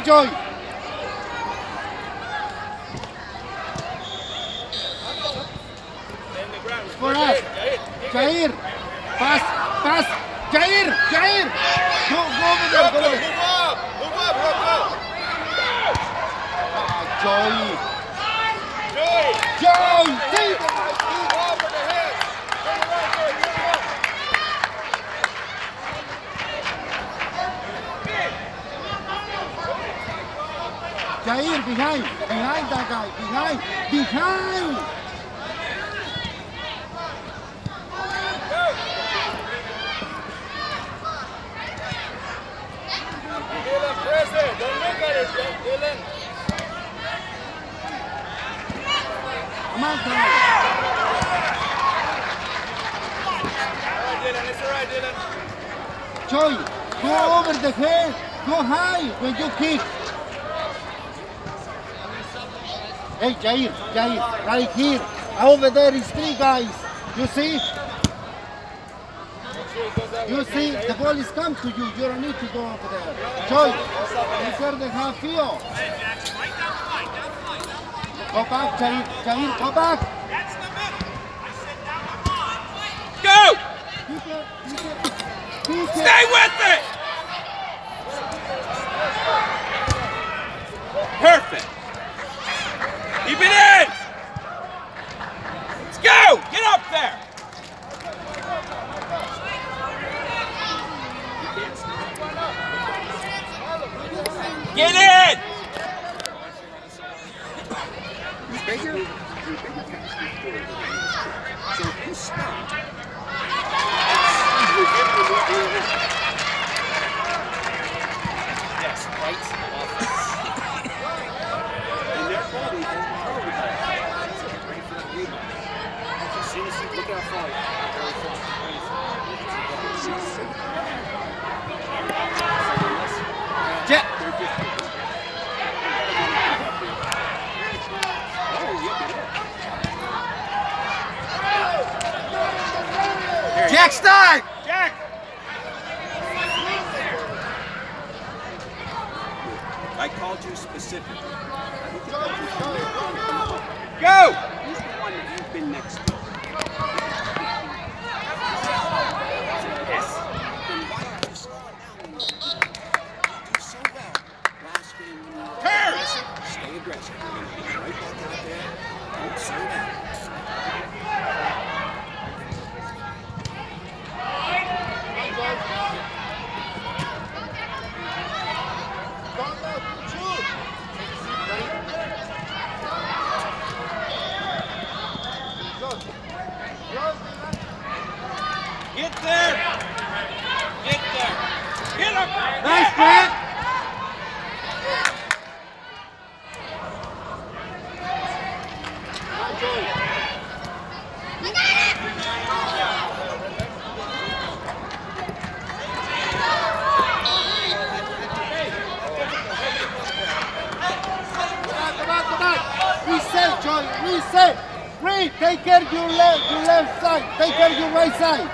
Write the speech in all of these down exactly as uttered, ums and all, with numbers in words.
Joy. For us. Jair. Pass. Pass. Jair. Jair. Go, go over there. Go over there. Move up. Move up. Move up. Ah, Joy. Joy. Joy. Take it. Ball for the head. Turn around, Joy. Turn around. Jair, behind. Behind that guy. Behind. Behind. Dylan, press it. Don't look at it, Dylan. Come on, Dylan. All right, Dylan. It's all right, Dylan. Joy, go over the head. Go high when you kick. Hey, Jair, Jair, right here. Over there is three guys. You see? You see, the ball is come to you. You don't need to go over there. Joy, you heard the half field. Go back, Jair. Jair, go back. Go! Keep it, keep it, keep it. Stay with it! Perfect. Keep it in! Let's go! Get up there! Get in! Bigger, bigger pass before. So if you stop, Yes, right offense. and their body has probably got it's a great for that league. See, see, look how far, very far. Jet. Jack's time. Jack. I called you specifically. I think I called you. Go! Who's the one that you've been next to? Yes. Then why don't you slow it down when you do so well last game when you were Turn! aggressive? Stay aggressive. You're going to be right back out there. Don't slow down. Get there! Get there! Get up! Nice, Brad. Come on, come on. Reset, Joy. Reset. Read. Take care of your left, your left side. Take care of your right side.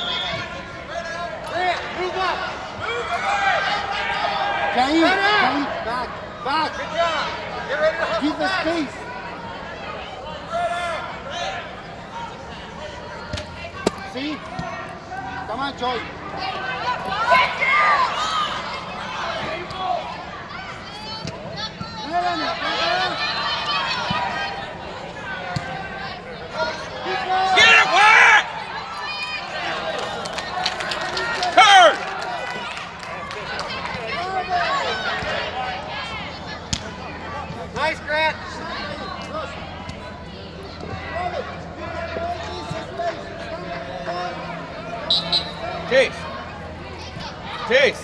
Move up. Jair, Jair, back, back. Good job. Get ready to hustle Give the back. space. See? Come on, Joy. Get it, Wyatt! Turn! Nice, Grant. Chase! Chase!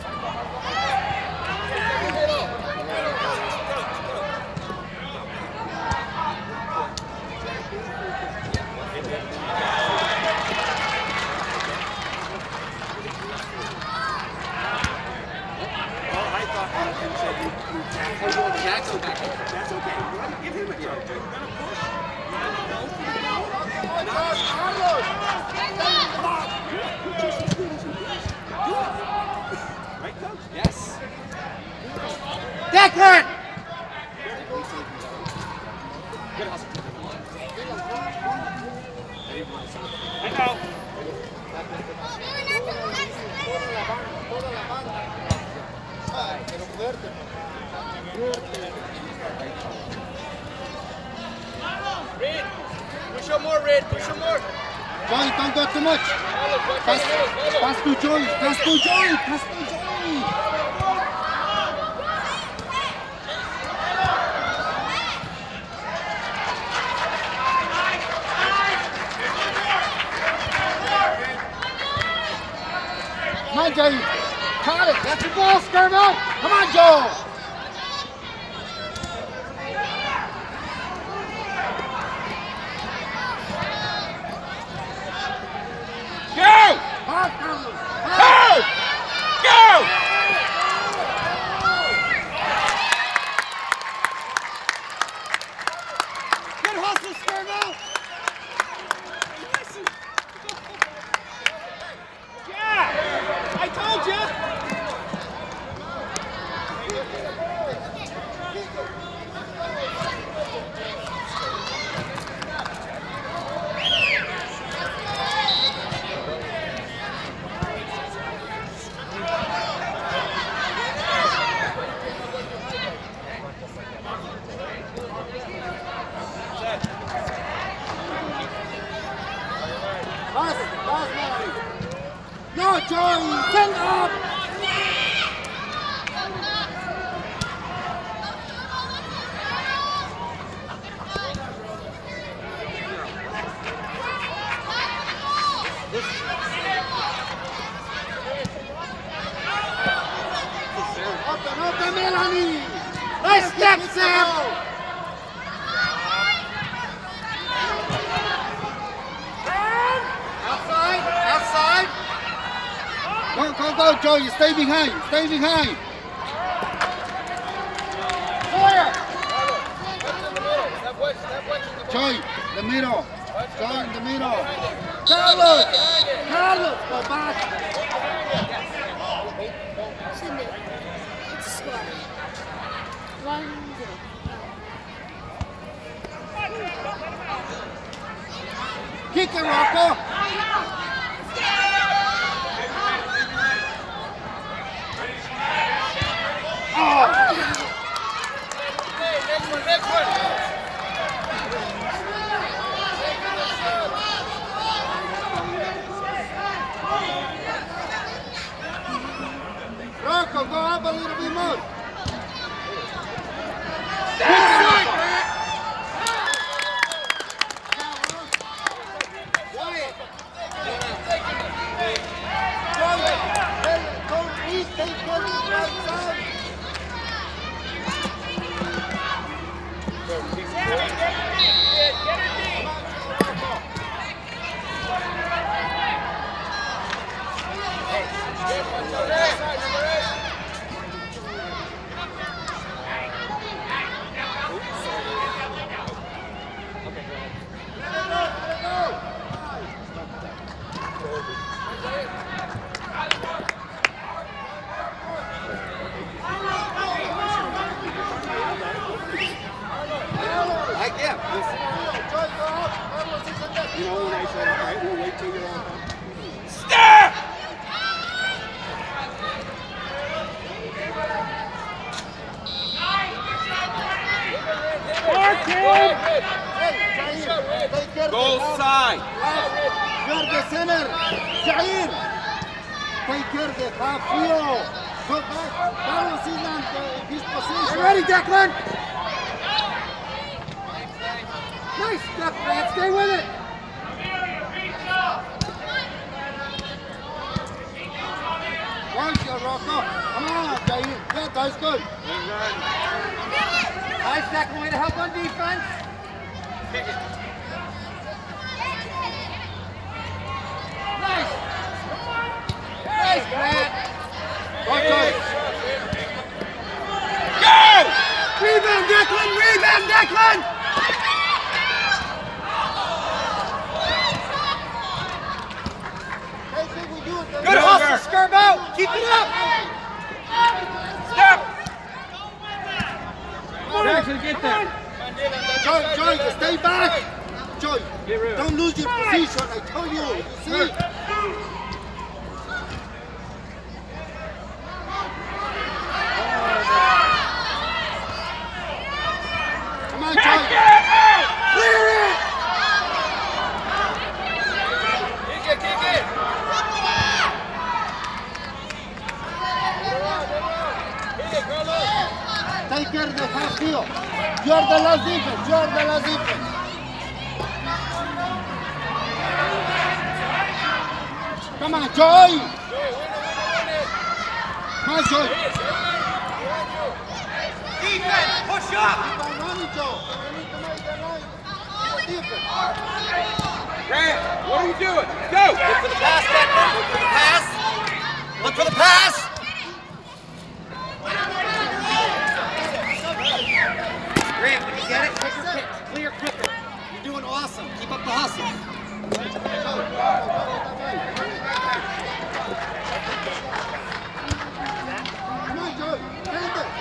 That's okay. That's okay. Give him a turn. Just as good as he is. Do it. Declan! Good hustle. I know. Pero fuerte. Reed, push him more, Reed, push him more. Joey, don't go too much. Pass, pass to Joey, pass to Joey, pass to Joey. Come on, Joey. Got it. That's your ball, Skirbo. Come on, Joe. Go! Pass, Carlos. Go! Go! Good hustle, Skirbo. Yeah! I told you! Pass, pass, Mary. No, Joey, send up. Open, open, Melanie. Nice step, Sam. Outside, outside. Go, go, go, Joey. Stay behind. Stay behind. Sawyer. Step wedge, step wedge in the Joey, the middle. Joey in the middle. Carlos. Carlos, go back. Sydney, it's a squad. One, zero. Kick it, Rocco. Oh. Hey, next one, next one. Rocco, go up a little bit more. Like, yeah. You know, when I said, all right, we'll wait till you're all done. Stop! Goal side. You're the center. Jair. Take care of the half field. Go back. Carlos is on his position. Ready, Declan? Nice step, man. Stay with it. Watch your Rocco. Come on, Jair. Yeah, that's good. Nice, Declan. Way to help on defense. Nice. Nice, Matt. Watch out. Go! Rebound, Declan. Rebound, Declan. Good hustle, Skirbo. Keep it up. Stop! actually get there. Joy, Joy, stay back. Joy, don't lose your position. I told you. You see? Come on, Joy. Clear it. Kick it, kick it. Kick it, Carlos. Take care of the half field. You're the last defense. You're the last defense. Come on, Joy. Come on, Joy. Defense, push up. Keep on running, Joe. You need to make the line. Defense. Grant, what are you doing? Go. Look for the pass, Beckman. Look for the pass. Look for the pass. Grant, when you get it, quicker pitch. Clear quicker. You're doing awesome. Keep up the hustle. Come on, Joe. Stand it.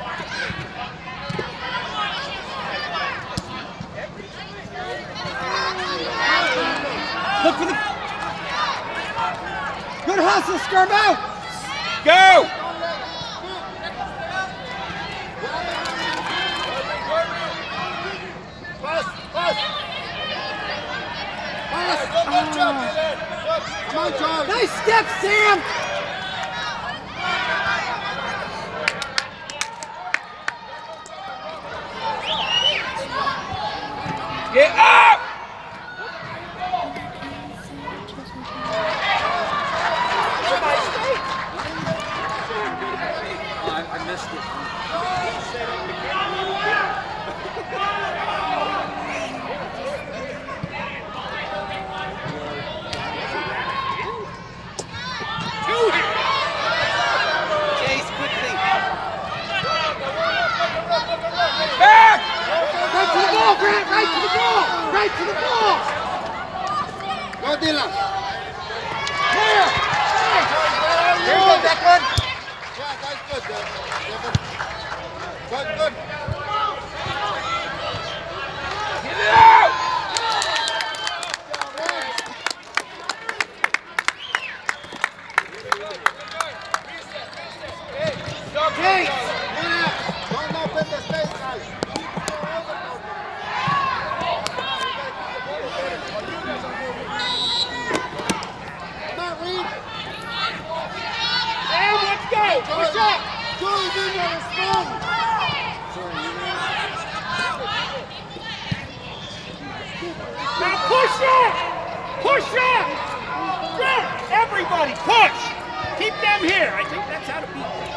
Look for the... Good hustle, Skirbo. Go. Pass, pass. Pass. Come on, Joe. Nice step, Sam. Get up. I missed it. Chase quickly. Back. Right to the ball, Grant. Right to the ball. Right to the ball. Go, Dylan. Here. Here you go, Declan. Yeah, that's good. Devin. Good, good. Get it out. Chase. Don't open the space, guys. Come on, Reed. Sam, let's go. Push up. Joey didn't respond. Now push up. Push up. Good. Everybody, push. Keep them here. I think that's how to beat them.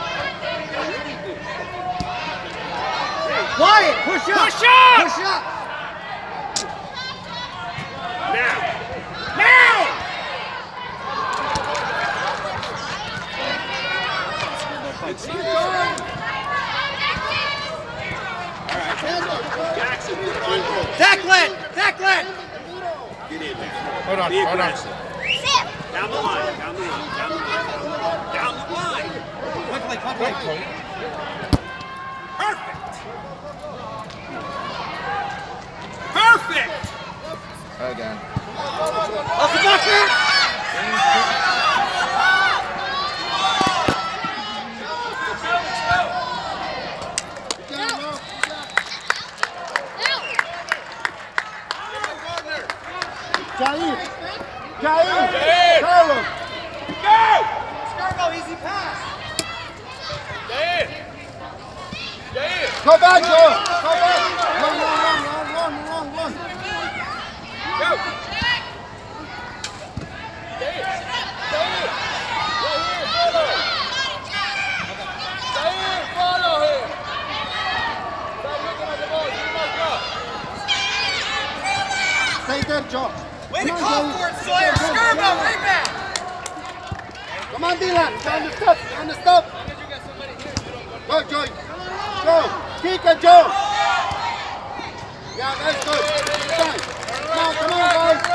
Wyatt, push up. Push up. Push up. Now. Now. Jackson, get it on goal. Declan. Declan. Get in there. Hold on, Be hold on. aggressive. Down the line, down the line, down the line. Down the line. Quickly, quickly. Perfect. Perfect. Again. Off the bucket. Jair. Jair. Carlos. Go. Skirbo, easy pass. Stay in. Stay in. Go back, Joe. Go back. Run, run, run, run, run, run, run. Go. Stay in. Stay in. Right here, follow. Stay in, follow him. Stop looking at the ball. You mark up. Stay there, Joe. Way to Come on, call Jair. for it, Sawyer. Go, go, Skirbo, go. rebound. Come on, Dylan. Down the step. Down the step. Go, Joey. Go. Kick it, Joe. Yeah, that's good. Come on, come on, come on, guys.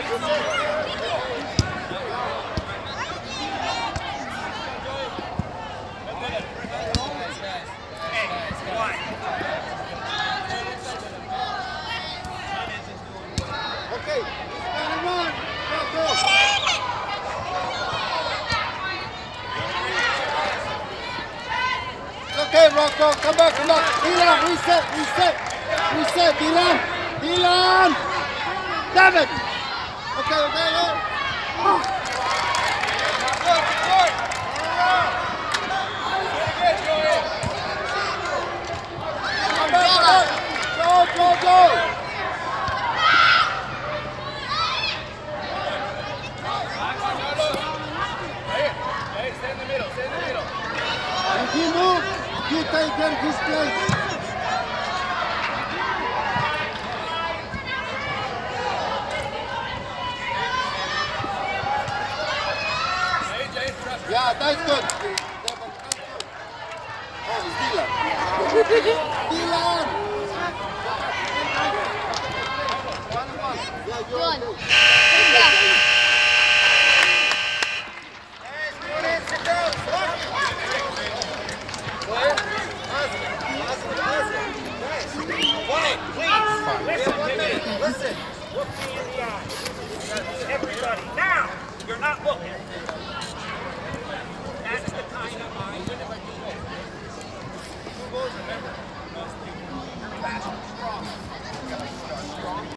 Okay, he's gonna run. Go, go. It's okay, Rocco. Come back, come back. Dylan, reset, reset. Reset, Dylan. Dylan. David. Okay, okay, okay. Oh. Good, good. Come back, come back. Go, go, go. Stay in the middle, stay in the middle. If he move, you take care of his place. Yeah, that's good. Oh, it's Dylan. Dylan! Yeah, you're Good. okay. Listen, look me in the eye. Everybody, now! You're not looking. That's the kind of eye. Fast and strong.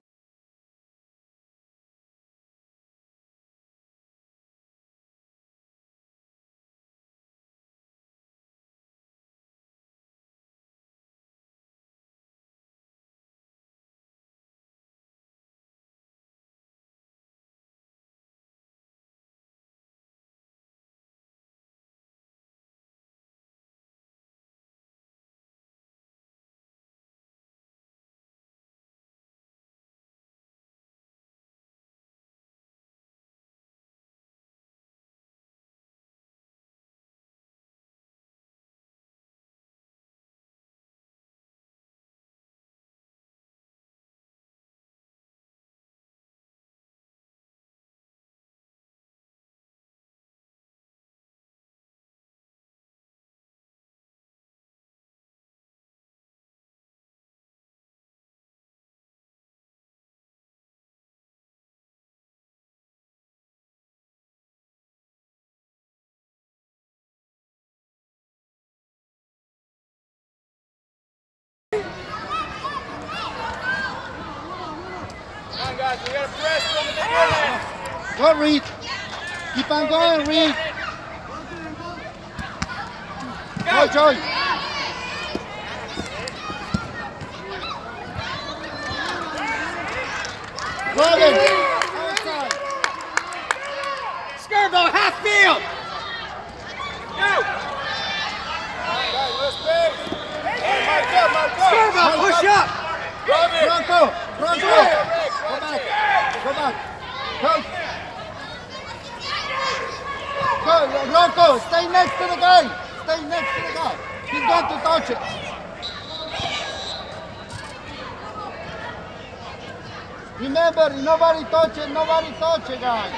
Guys, we gotta press from the beginning. Go, Reed. Keep on going, Reed. Go, Joey. Robin. Outside. Skirbo, half field. Go! Guys, let's space. Hey, mark up, mark up. Skirbo, push up. Robin. Bronco. Bronco. Yeah. Go back. Go back. Go. Go, Rocco. Stay next to the guy. Stay next to the guy. He's going to touch it. Remember, nobody touch it, nobody touch it, guys.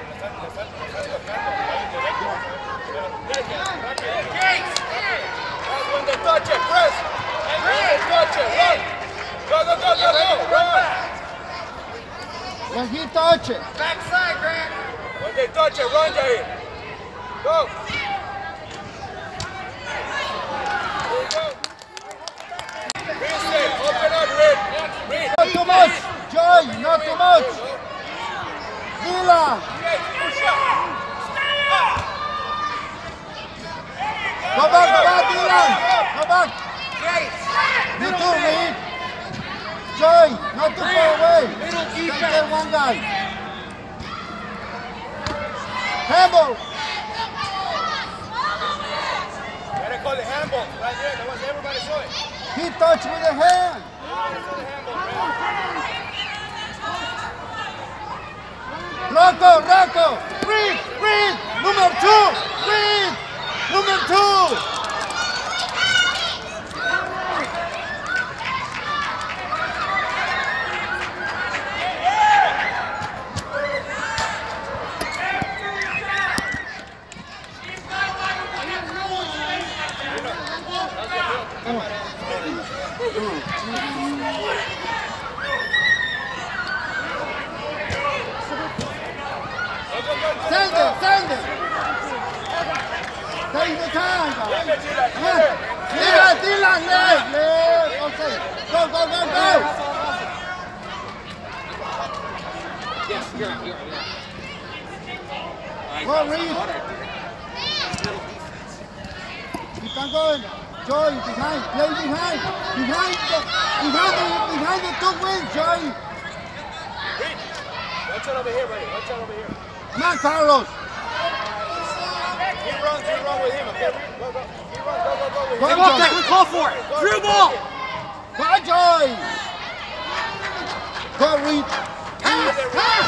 When they touch it, press. When they touch it, run. Go, go, go, go, go. Run. When he touch it. Backside, Grant. When they touch it, run, Jair. Go. There you go. Reset. Open up, Reed. Reed. Not too much. Joy, not too much. Vila. Go back, go back, Dylan. Go back. You too, Reed. Joy, not too far away. Take care one guy. Handball. Gotta call the handball. Right there. That was everybody saw it. He touched with the hand. Rocco, Rocco. Reed, Reed. Number two. Reed. Number two. Dylan, Dylan, leg, leg. Okay. Go, go, go, go. Yes, you're right, you're right. Go, Reed. Keep on going. Joy, behind, play behind. Behind the, behind the, behind the two wings, Joy. Reed, watch out over here, buddy. Watch out over here. Come on, Carlos. He runs, you run with him, okay? Reed, go, go. He runs, go, go, go with Go, him. Come on, Zach, we call for it. Through ball. Go, Joy. Go, Reed. Pass, pass.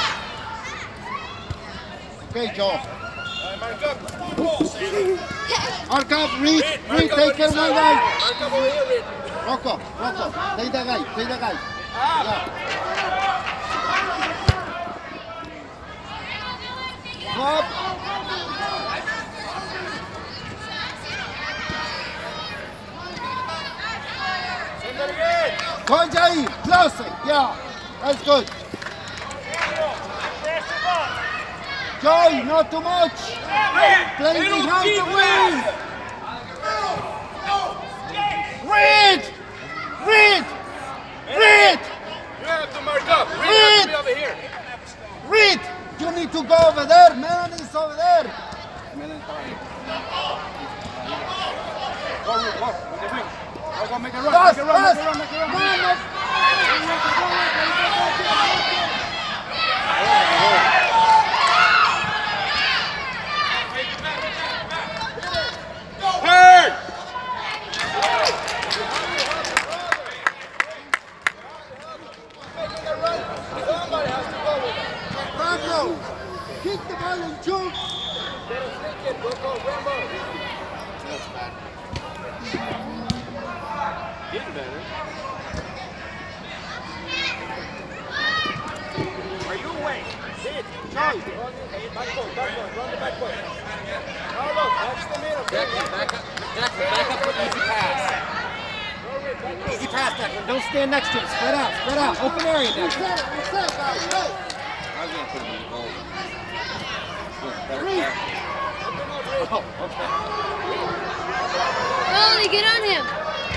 Okay, Joe. All right, mark up. Good ball, Sam. Mark up, Reed. Reed, Reed, mark up take on care this one side. guy. Mark up over here, Reed. Rocco, Rocco, take the guy, take the guy. Yeah. Go up. Send that again. Go, Jair, close it. Yeah, that's good. Joy, not too much. Play behind the wing. Reed! Reed! Reed! You have to mark up. Reed Reed. has to be over here. Reed! You need to go over there. Melanie's over there. Go, Reed, go. Make a wing. Go, go, make a run. Pass, Make a run, pass. make a run, make a run. Man, no. Turn! Somebody has to go with him. Rambo, kick the ball and jump. We'll go, Rambo. Getting better. Are you away? Sid, Joy. Back foot, back foot, run the back foot. Carlos, watch the middle. Jack, back up. Jack, back up for easy pass. Easy pass, Declan. Don't stand next to him. Spread out, spread out. Open area, Declan. Reset, reset, guys. Go. I was gonna put him in the goal. Reed. Oh, okay. Melanie, get on him.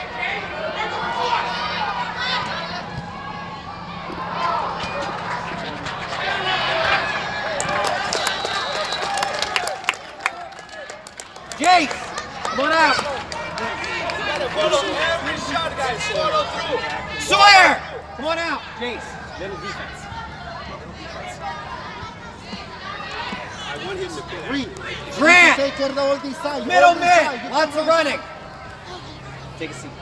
Jace, come on out. You gotta follow every shot, guys. Follow through. Sawyer, come on out. Jace, middle defense. I want him to play. Reed. Grant. Take care of all this side. Middle all this mid, side. You lots come of on. running. Take a seat.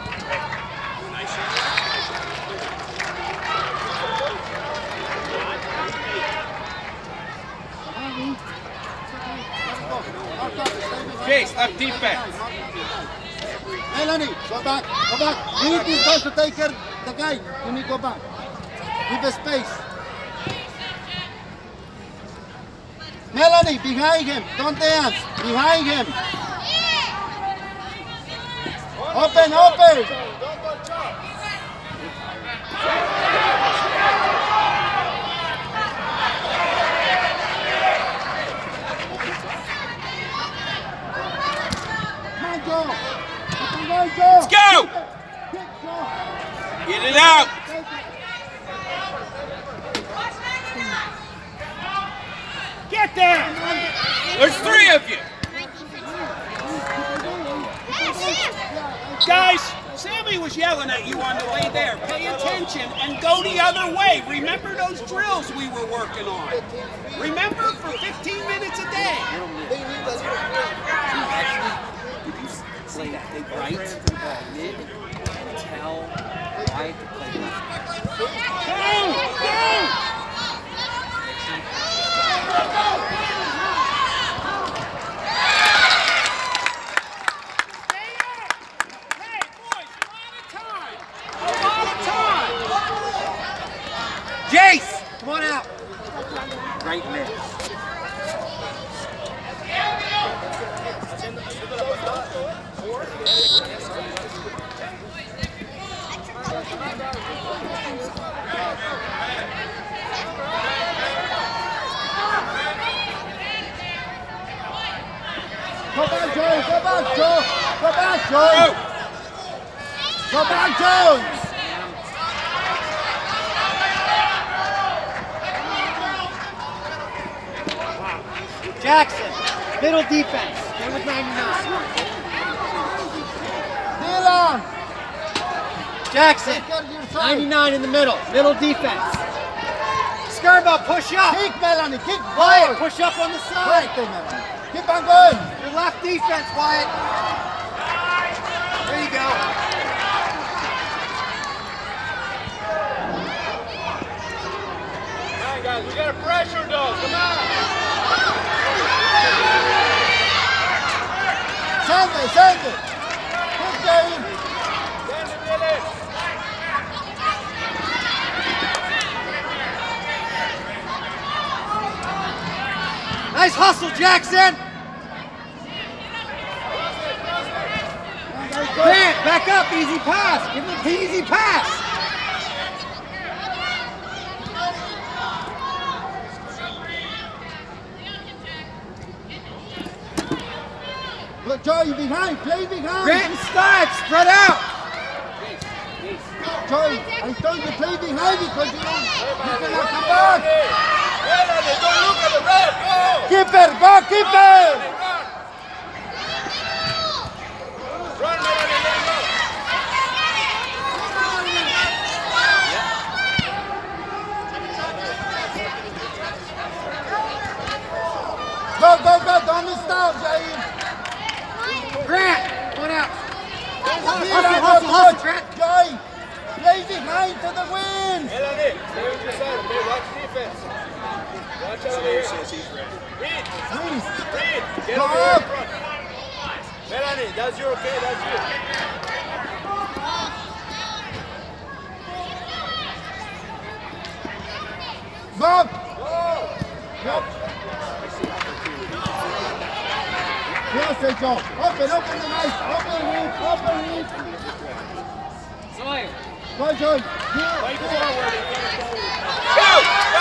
Jace, left defense. Melanie, go back, go back. Reed is going to take care of the guy. You need to go back. Give the space. Melanie, behind him. Don't dance. Behind him. Open, open. Don't go chop. Come on, Joe. Come on, Joe. Let's go. Kick, Joe. Get it out. Take it. Get there! There's three of you. Guys, Sammy was yelling at you on the way there. Pay attention and go the other way. Remember those drills we were working on? Remember for fifteen minutes a day. Did you play right, mid, tell, right to play left? Go! Go! Stay up! Hey, boys, a lot of time! A lot of time! Jace, come on out. Right mid. Go back, Joe. Go back, Joe. Go back, Jones. Go back, Jones. Jackson, middle defense. Stay with ninety-nine. Dylan. Jackson, ninety-nine in the middle. Middle defense. Skirbo, push up. Kick, Melanie. Kick. Wyatt, forward. push up on the side. Fuerte, Melanie. Keep on going. Your left defense, Wyatt. There you go. Come on, guys. We got to pressure those. Come on. Send it, send it. Keep going. Send it, Billy. Nice hustle, Jackson. Grant, back up, easy pass. Give him the easy pass. Look, Joey, behind. Play behind. Grant and Scott, spread out. Joey, I told you play behind because you don't, you cannot come back. Melanie, don't look at the red. Go. Keep it, go, keep it. Run, Melanie, let him go. Go, go, go, don't stop, Jair. Grant, one out. Hustle, Hustle, hustle, hustle, Grant. Joey, play behind for the win. Melanie, stay with your side, okay? Watch defense. Watch out over here. Reed, Please. Reed, get Go over here in up. front. Melanie, that's you, okay? That's you. Go. Go. Yes, they go. Open, open the knife. Open, Reed, open, Reed. Sawyer. Go, Joey. Here, Fight here. forward. Go, go.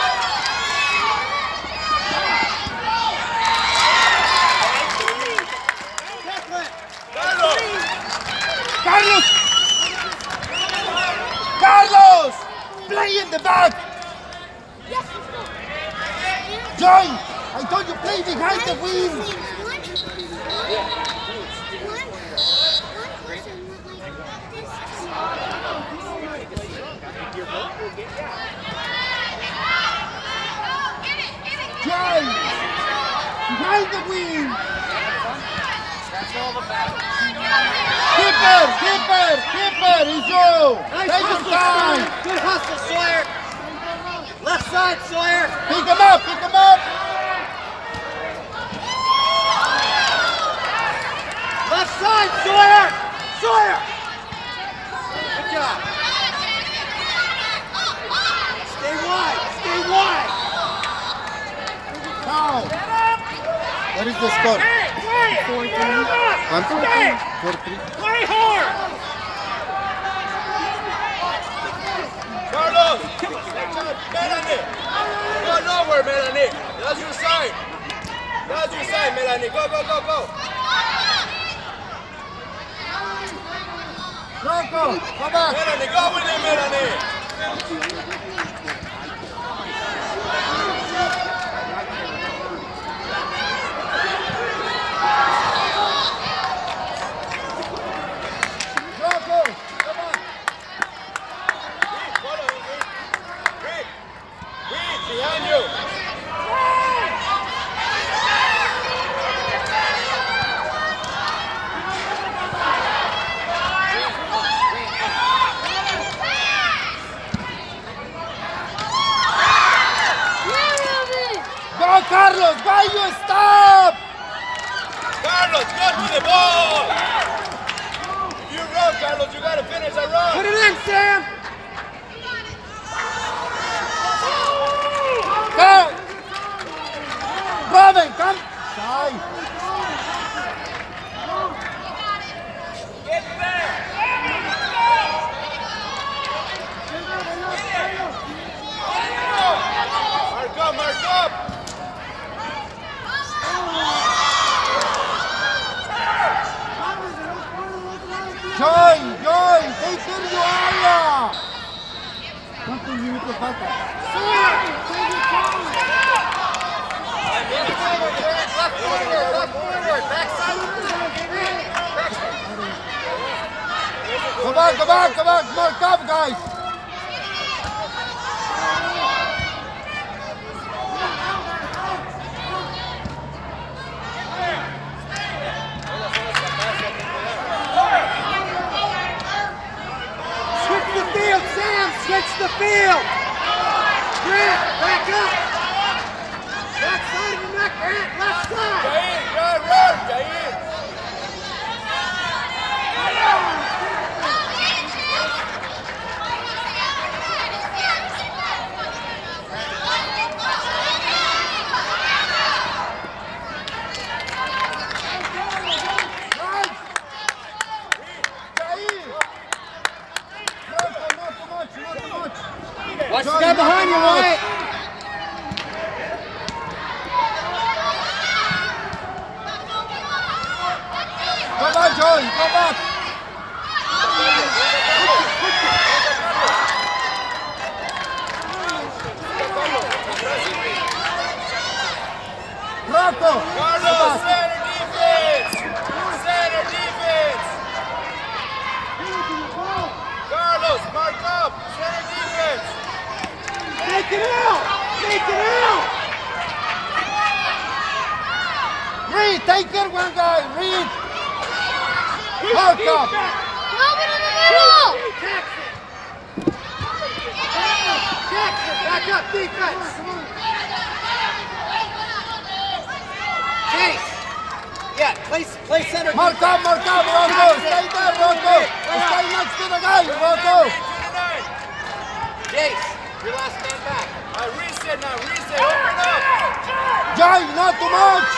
Carlos! Carlos! Play in the back! Joy! I told you play behind the wheel! Joy! Behind the wheel! Keeper! Keeper! Keeper! It's you! Nice Take your hustle, time! Sawyer. Good hustle, Sawyer. Left side, Sawyer. Pick him up! Pick him up! Left side, Sawyer. Sawyer. Good job. Stay wide. Stay wide. Now! What is the score? Four, three. One, two, Stay. four, three. Play hard. Carlos! Melanie! Go nowhere, Melanie! That's your side! That's your side, Melanie! Go, go, go, go! Rocco! Come back! Melanie, go with him, Melanie! Rocco! Come on! Reed, follow him, Reed! Reed! Reed, behind you! Go, Carlos! Why you stop? Carlos, go to the ball! If you run, Carlos, you gotta finish a run! Put it in, Sam. Go! Robin, come! Side! Get there! Mark up, mark up! falta. Left forward, left forward, backside. Go back, go back, go back, mark up, guys. Switch the field, Sam! Switch the field! Grant, back up! Back side of the neck, Grant, left side! Jair, run, run, Jair. Watch the guy behind you, Wyatt. Go back, Joey, go back. Rocco, Carlos, center defense. Center defense. Carlos, mark up. Center defense. Make it out! Make it out! Reed, take it one guy, Reed. Mark up. Open in the middle! Jackson! Jackson, back up, defense! Chase. Yeah, play, play center. Mark up, mark up, Rocco. Stay there, Rocco. Stay next to the guy, Rocco. Chase, your last man back. Uh, reset now, reset. Open up. Joy, not too much.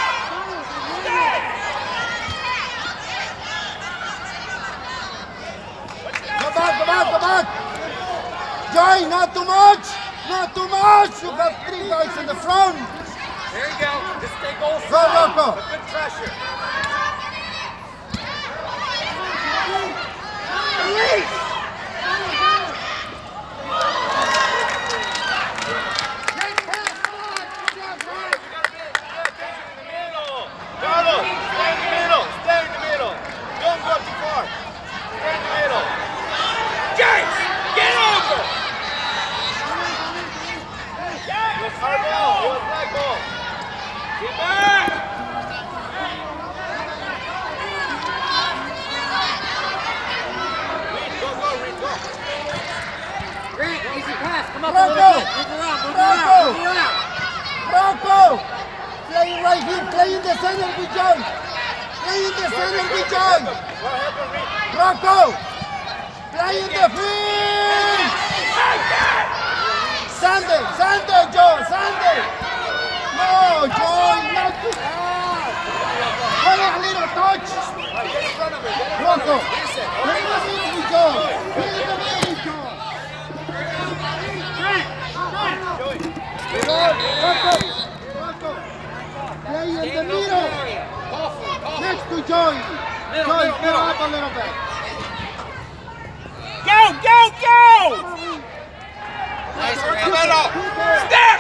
Go back, go back, go back. Joy, not too much. Not too much. You got three guys in the front. There you go. Just stay goal Go, strong, Rocco. but good pressure. Release! Carlos, stay in the middle. Stay in the middle. Don't go too far. Stay in the middle. James, get over. It was hard ball. It was black ball. Get back. Reed, go, go, Reed, go. Grant, easy pass. Come up a Rocco. little bit. Move around, move Rocco. around, move around. Rocco. Play right here. Play in the center with Joy. Play in the center with Joy. What happened, Reed? Rocco. Play in the field. Sunday, Sunday, Joe, Sunday. No, Joy, not too hard. Play a little touch. Get in front of it. Get in front Rocco, of it. Reset. play in the middle with Joy. Play in the middle with Joy. Joey. Rocco, Rocco. Play in the middle. Call for it, call for it. Next to Joy. Middle, Joy, middle, get middle. up a little bit. Go, go, go! Nice, Grant. Step!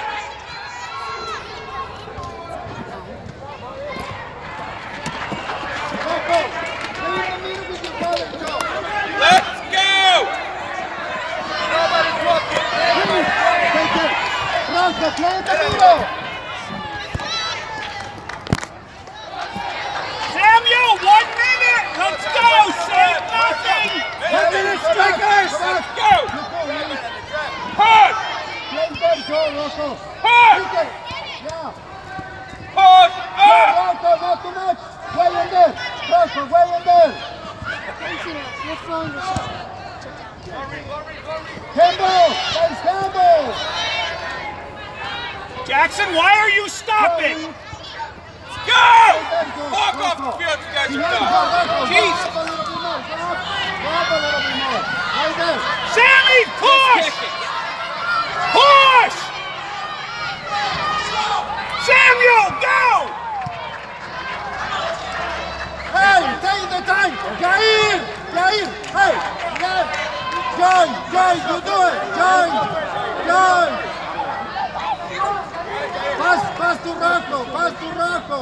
Rocco, play in the middle with your brother, Joe. Let's go! Nobody's walking. Take it. Rocco, play in the middle. Samuel, one minute! Let's go! Save nothing! One minute, strikers. Let's go! Push! Play there, Joe, Rocco. Push! Take it. Yeah. Push! No, Up! Rocco, not too much. Way in there. Rocco, way in there. Your phone was up. Campbell, there's Campbell. Jackson, why are you stopping? Go! Walk off the field, you guys are done. Jesus. Go up a little bit more. Go up. Go up a little bit more. Right there. Sammy, push! Push! Samuel, go! Hey, take the time. Jair, Jair. Hey, yeah. Join, join, you do it. Join. John! Pass, pass to Rocco, pass to Rocco.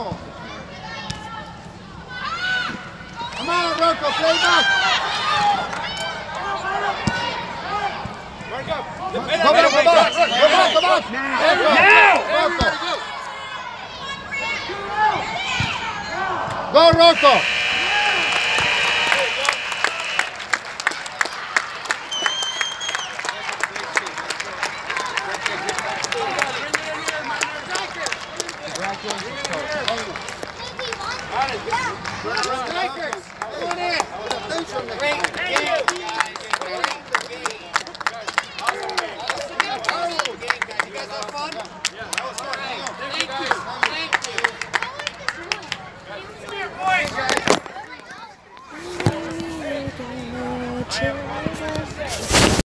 Come on, Rocco, play back. Mark up. Go back, go back, go back, go back. Now! Rocco. Go, Rocco. Strikers! Going in! Attention, Great game.